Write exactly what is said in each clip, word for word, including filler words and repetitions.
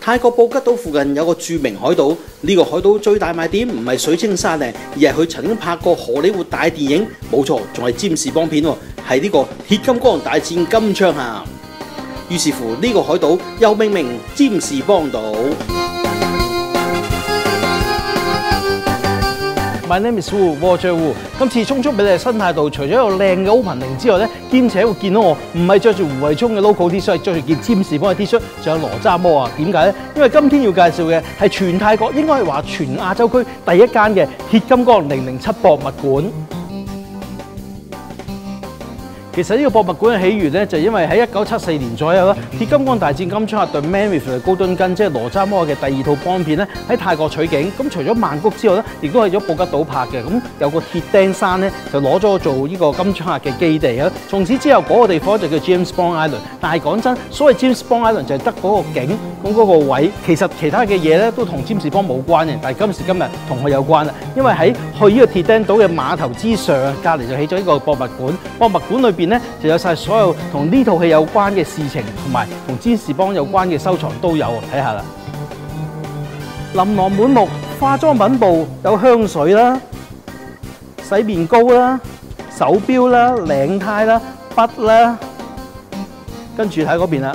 泰國布吉島附近有個著名海島，呢、這個海島最大賣點唔係水清沙靚，而係佢曾經拍過荷里活大電影，冇錯，仲係占士邦片喎，係呢個鐵金剛大戰金槍俠。於是乎，呢、這個海島又命名占士邦島。My name is Wu Roger Wu。今次衝出俾你嘅生態度，除咗有靚嘅 opening 之外咧，兼且會見到我唔係着住胡慧聰嘅 logo T 恤，係着住件占士邦嘅 T 恤，仲有羅渣摩啊！點解咧？因為今天要介紹嘅係全泰國，應該係話全亞洲區第一間嘅鐵金剛零零七博物館。其實呢個博物館嘅起源咧，就係因為喺一九七四年左右啦，《鐵金剛大戰金槍俠 The Man with the Golden Gun》即係羅渣摩嘅第二套邦片咧，喺泰國取景。咁除咗曼谷之外咧，亦都去咗布吉島拍嘅。咁有個鐵釘山咧，就攞咗做呢個金槍俠嘅基地啊。從此之後，嗰、那個地方就叫 James Bond Island。但係講真，所謂 James Bond Island 就係得嗰個景，咁嗰個位，其實其他嘅嘢咧都同占士邦冇關嘅。但係今時今日同佢有關啦，因為喺去呢個鐵釘島嘅碼頭之上，隔離就起咗呢個博物館。博物館裏邊咧就有晒所有同呢套戲有關嘅事情，同埋同占士邦有關嘅收藏都有，睇下啦。琳琅滿目，化妝品部有香水啦、洗面膏啦、手錶啦、領呔啦、筆啦，跟住睇嗰邊啦。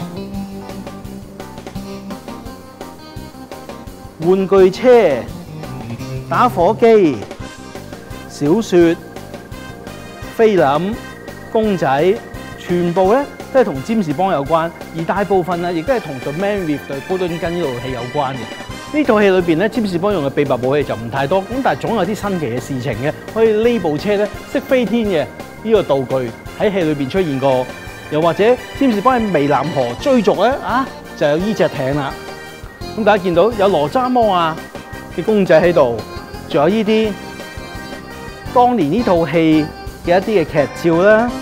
玩具車、打火機、小說、菲林、公仔，全部咧都係同占士邦有關，而大部分啊亦都係同 The Man with the Golden Gun 呢套戲有關嘅。呢套戲裏邊咧，占士邦用嘅秘密武器就唔太多，咁但係總有啲新奇嘅事情嘅。好似呢部車咧識飛天嘅呢個道具喺戲裏邊出現過，又或者占士邦喺湄南河追逐咧啊，就有呢隻艇啦。咁大家見到有羅渣摩啊嘅公仔喺度，仲有呢啲當年呢套戲嘅一啲嘅劇照啦、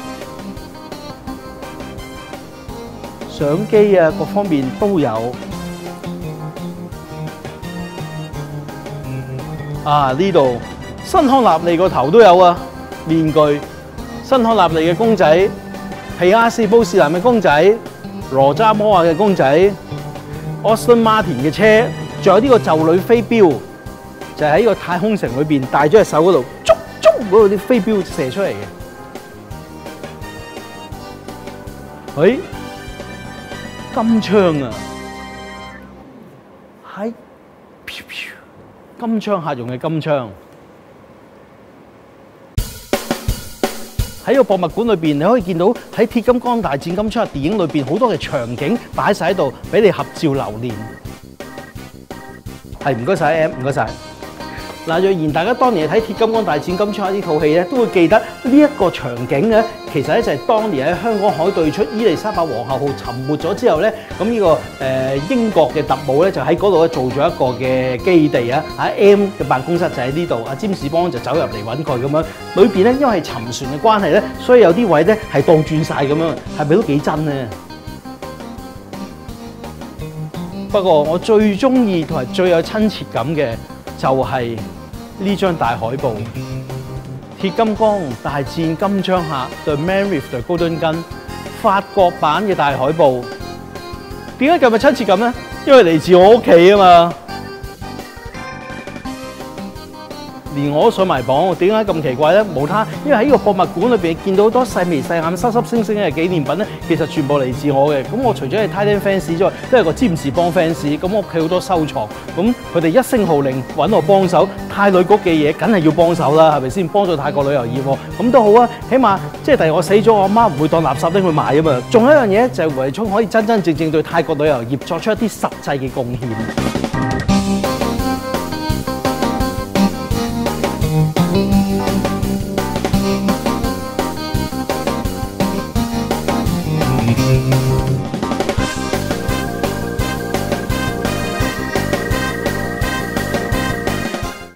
相機啊各方面都有。啊！呢度辛康納利個頭都有啊，面具。辛康納利嘅公仔，皮亞士布士南嘅公仔，羅渣摩亞嘅公仔 ，Aston Martin 嘅車，仲有呢個就女飛鏢，就係喺個太空城裏邊戴咗隻手嗰度，捉捉嗰度啲飛鏢射出嚟嘅。誒、哎，金槍啊，係。金槍客用嘅金槍，喺個博物館裏邊，你可以見到喺《鐵金剛大戰金槍俠》電影裏邊好多嘅場景擺晒喺度，俾你合照留念。係，唔該晒 M， 唔該晒。嗱，若然大家當年睇《鐵金剛大戰金槍俠》呢套戲咧，都會記得呢一個場景嘅，其實咧就係當年喺香港海對出伊麗莎白皇后號沉沒咗之後咧，咁呢、這個誒、呃、英國嘅特務咧就喺嗰度咧做咗一個嘅基地啊，喺 M 嘅辦公室就喺呢度，阿占士邦就走入嚟揾佢咁樣。裏邊咧因為係沉船嘅關係咧，所以有啲位咧係倒轉晒咁樣，係咪都幾真咧？不過我最中意同埋最有親切感嘅就係呢張大海報，鐵金剛大戰金槍俠 The Man with the Golden Gun 法國版嘅大海報。點解咁有親切感咧？因為嚟自我屋企啊嘛，連我都上埋榜。點解咁奇怪咧？無他，因為喺呢個博物館裏邊見到好多細眉細眼、濕濕星星嘅紀念品咧，其實全部嚟自我嘅。咁我除咗係 Titan fans 之外，都係個占士邦 fans。咁我屋企好多收藏，咁佢哋一聲號令揾我幫手，泰旅局嘅嘢梗係要幫手啦，係咪先？幫助泰國旅遊業，咁都好啊。起碼即係第日我死咗，我阿媽唔會當垃圾拎去賣啊嘛。仲有一樣嘢就係胡慧聰可以真真正正對泰國旅遊業作出一啲實際嘅貢獻。